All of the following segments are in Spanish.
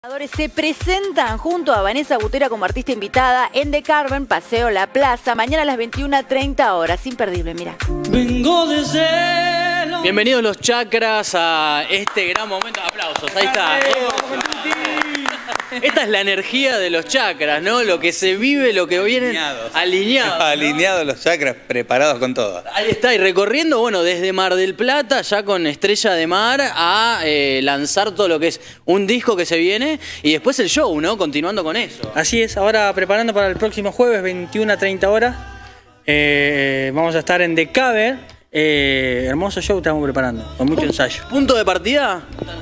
Se presentan junto a Vanessa Butera como artista invitada en The Carmen, Paseo La Plaza, mañana a las 21:30 horas. Imperdible, mira. Vengo desde Bienvenidos los chakras a este gran momento. Aplausos, ahí está. Esta es la energía de los chakras, ¿no? Lo que se vive, lo que vienen alineados. ¿No? Alineados los chakras, preparados con todo. Ahí está, y recorriendo, bueno, desde Mar del Plata, ya con Estrella de Mar, a lanzar todo lo que es un disco que se viene y después el show, ¿no? Continuando con eso. Así es, ahora preparando para el próximo jueves, 21:30 horas. Vamos a estar en The Carmen. Hermoso show estamos preparando, con mucho ensayo. ¿Punto de partida?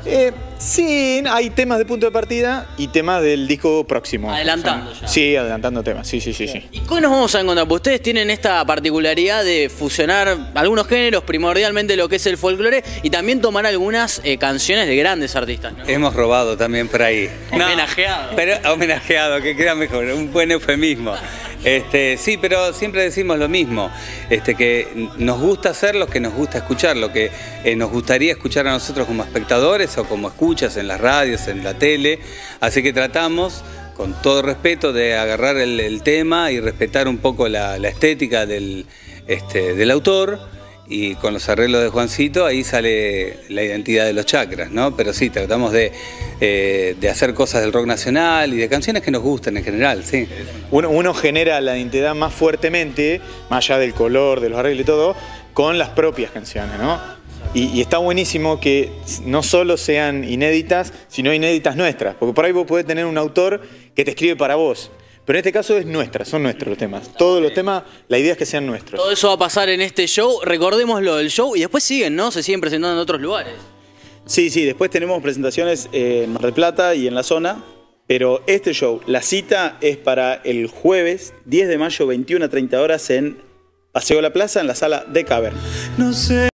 Sí, hay temas de punto de partida y temas del disco próximo. Adelantando ya. Sí, adelantando temas, sí. ¿Y cómo nos vamos a encontrar? Pues ustedes tienen esta particularidad de fusionar algunos géneros, primordialmente lo que es el folclore, y también tomar algunas canciones de grandes artistas, ¿no? Hemos robado también por ahí. Homenajeado. Pero homenajeado, que queda mejor, un buen eufemismo. Sí, pero siempre decimos lo mismo, que nos gusta hacerlo, que nos gusta escuchar, lo que nos gustaría escuchar a nosotros como espectadores o como escuchas en las radios, en la tele, así que tratamos con todo respeto de agarrar el tema y respetar un poco la estética del autor. Y con los arreglos de Juancito, ahí sale la identidad de los chakras, ¿no? Pero sí, tratamos de hacer cosas del rock nacional y de canciones que nos gustan en general, sí. Uno genera la identidad más fuertemente, más allá del color, de los arreglos y todo, con las propias canciones, ¿no? Y está buenísimo que no solo sean inéditas, sino inéditas nuestras. Porque por ahí vos podés tener un autor que te escribe para vos. Pero en este caso es nuestra, son nuestros los temas. Todos los temas, la idea es que sean nuestros. Todo eso va a pasar en este show, recordémoslo del show y después siguen, ¿no? Se siguen presentando en otros lugares. Sí, después tenemos presentaciones en Mar del Plata y en la zona, pero este show, la cita es para el jueves 10 de mayo, 21:30 horas en Paseo La Plaza, en la sala The Carmen. No sé.